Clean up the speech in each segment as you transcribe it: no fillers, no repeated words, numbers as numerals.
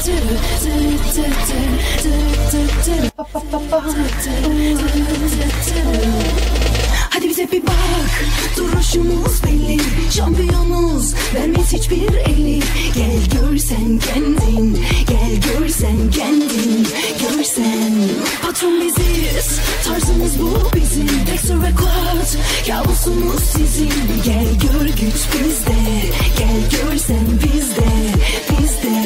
Hadi bize bir bak, duruşumuz belli, şampiyonuz, vermez hiçbir eli. Gel görsen kendin, gel görsen kendin, görsen. Patron biziz, tarzımız bu bizim. Dexter ve Cloud, kabusumuz sizin. Gel gör güç bizde, gel görsen bizde, bizde.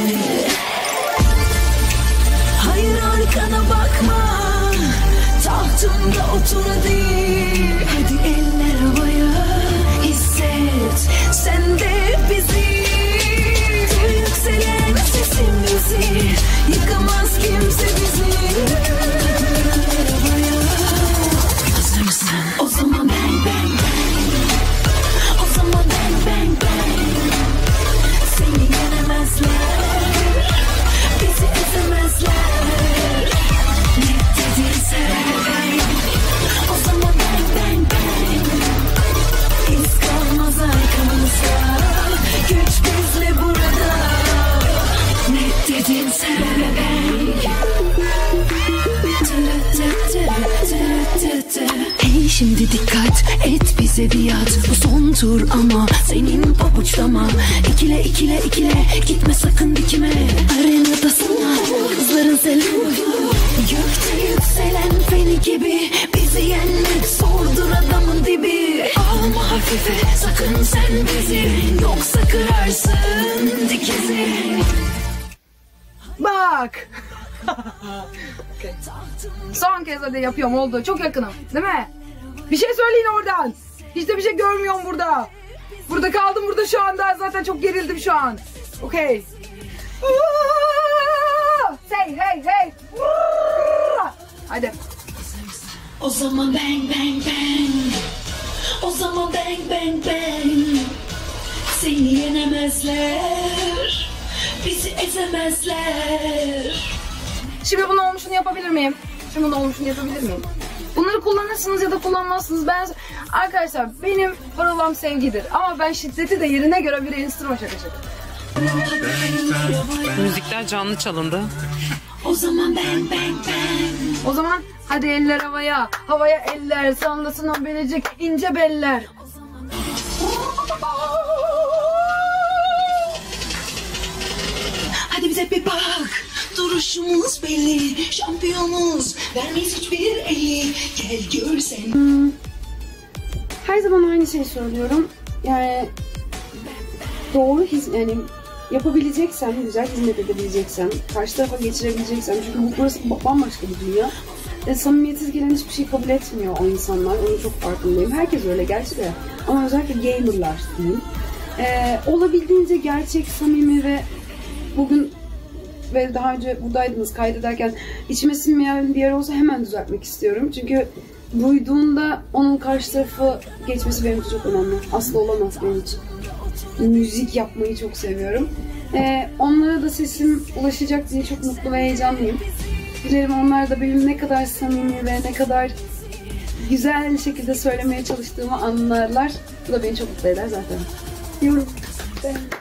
Hayır arkana bakma, tahtımda otur hadi. Hadi eller havaya, hisset sen de bizi. Duy yükselen sesimizi, yıkamaz kimse bizi. Eller havaya, hazır mısın? O zaman bang bang bang, o zaman bang bang bang. Seni yenemezler, bizi ezemezler. Ne dediyse o zaman bang bang bang. İz kalmaz arkamızda, güç bizle burada. Ne dedinse hey şimdi dikkat et, bize biat. Bu son tur ama senin pabuçlama. İkile ikile ikile, gitme sakın dikime. Arenada sana kızların selamı. Gökte yükselen feni gibi, bizi yenmek zordur adamın dibi. Alma hafife sakın sen bizi, yoksa kırarsın dikizi. Bak. Okay. Son kez hadi yapıyorum, oldu. Çok yakınım değil mi? Bir şey söyleyin oradan. Hiç de bir şey görmüyorum burada. Burada kaldım burada şu anda. Zaten çok gerildim şu an. Okay. Say hey hey. Hadi. O zaman bang bang bang, o zaman bang bang bang. Seni yenemezler, bizi ezemezler. Şimdi bunun olmuşunu yapabilir miyim? Şimdi bunun olmuşunu yapabilir miyim? Bunları kullanırsınız ya da kullanmazsınız. Arkadaşlar benim parolam sevgidir. Ama ben şiddeti de yerine göre bir enstrüman şaka. Müzikler canlı çalındı. O zaman bang bang bang. O zaman hadi eller havaya. Havaya eller. Sallasın o belecik ince beller. Hadi bize bir bak, duruşumuz belli, şampiyonuz, vermeyiz hiçbir eli. Gel görsen. Her zaman aynı şeyi söylüyorum. Yani doğru yani yapabileceksem, güzel hizmet edebileceksem, karşı tarafa geçirebileceksem, çünkü burası bambaşka bir dünya. Samimiyetsiz gelen hiçbir şey kabul etmiyor o insanlar. Onu çok farkındayım. Herkes öyle gerçi de. Ama özellikle gamerlar diyeyim. Olabildiğince gerçek, samimi ve bugün ve daha önce buradaydınız kaydederken içime sinmeyen bir yer olsa hemen düzeltmek istiyorum. Çünkü duyduğunda onun karşı tarafı geçmesi benim için çok önemli. Asla olamaz benim için. Müzik yapmayı çok seviyorum. Onlara da sesim ulaşacak diye çok mutlu ve heyecanlıyım. Dilerim onlar da benim ne kadar samimi ve ne kadar güzel şekilde söylemeye çalıştığımı anlarlar. Bu da beni çok mutlu eder zaten. Yorum.